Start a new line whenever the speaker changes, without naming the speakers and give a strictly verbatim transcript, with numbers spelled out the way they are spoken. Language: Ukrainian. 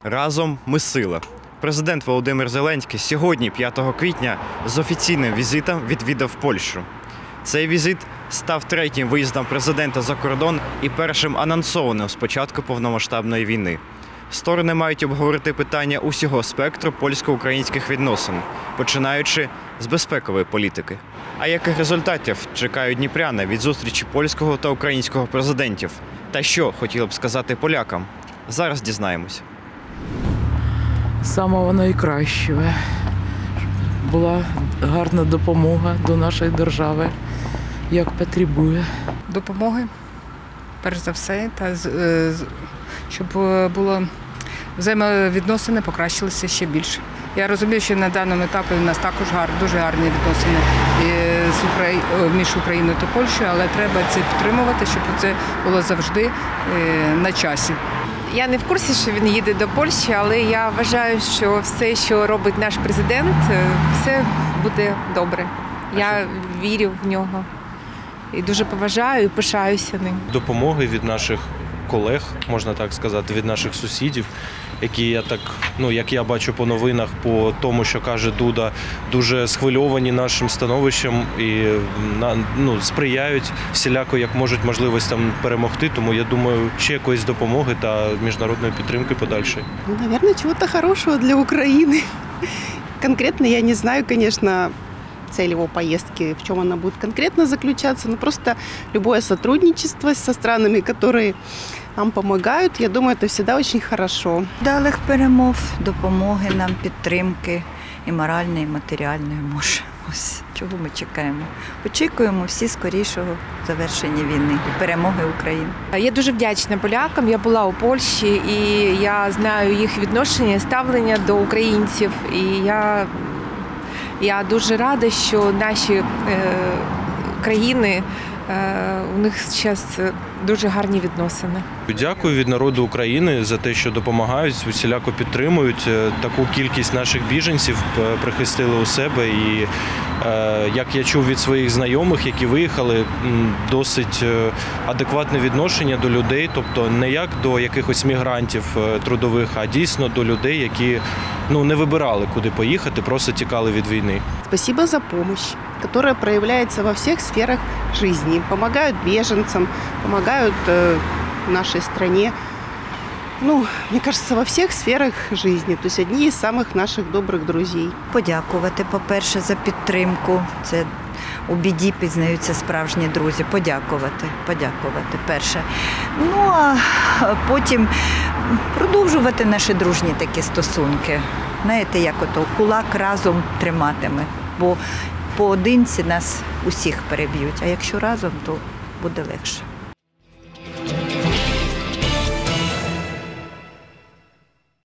Разом ми сила. Президент Володимир Зеленський сьогодні, п'ятого квітня, з офіційним візитом відвідав Польщу. Цей візит став третім виїздом президента за кордон і першим анонсованим з початку повномасштабної війни. Сторони мають обговорити питання усього спектру польсько-українських відносин, починаючи з безпекової політики. А яких результатів чекають дніпряни від зустрічі польського та українського президентів? Та що хотіли б сказати полякам? Зараз дізнаємось.
Самого найкращого. Була гарна допомога до нашої держави, як потребує.
Допомоги, перш за все, та щоб було взаємовідносини покращилися ще більше. Я розумію, що на даному етапі у нас також гар, дуже гарні відносини з Украї... між Україною та Польщею, але треба це підтримувати, щоб це було завжди на часі.
Я не в курсі, що він їде до Польщі, але я вважаю, що все, що робить наш президент, все буде добре. Я вірю в нього і дуже поважаю і пишаюся ним.
Допомоги від наших колег, можна так сказати, від наших сусідів, які я так, ну як я бачу по новинах, по тому, що каже Дуда, дуже схвильовані нашим становищем і ну, сприяють всіляко, як можуть можливостям перемогти. Тому я думаю, ще якоїсь допомоги та міжнародної підтримки подальшої.
Наверное, чего-то хорошего для Украины. Конкретно я не знаю, конечно, цель его поездки, в чем она будет конкретно заключаться, но просто любое сотрудничество со странами, которые нам помогают, я думаю, это всегда очень хорошо.
Далих перемог, допомоги нам, підтримки і моральної, і матеріальної, може. Ось чого ми чекаємо. Очікуємо всі скорішого завершення війни і перемоги України.
Я дуже вдячна полякам. Я була у Польщі і я знаю їх відношення, ставлення до українців. І я, я дуже рада, що наші е, країни, е, у них зараз дуже гарні відносини.
Дякую від народу України за те, що допомагають, усіляко підтримують. Таку кількість наших біженців прихистили у себе. І, як я чув від своїх знайомих, які виїхали, досить адекватне відношення до людей, тобто не як до якихось мігрантів трудових, а дійсно до людей, які ну, не вибирали, куди поїхати, просто тікали від війни.
Спасибо за помощь, которая проявляется во всех сферах жизни. Помогают беженцам, помогают э, нашей стране. Ну, мне кажется, во всех сферах жизни. То есть одни из самых наших добрых друзей.
Подякувати, по-перше, за підтримку. Це у біді пізнаються справжні друзі. Подякувати, подякувати, перше. Ну, а потім продовжувати наші дружні такі стосунки. Знаєте, як ото кулак разом триматиме. Бо поодинці нас усіх переб'ють, а якщо разом, то буде легше.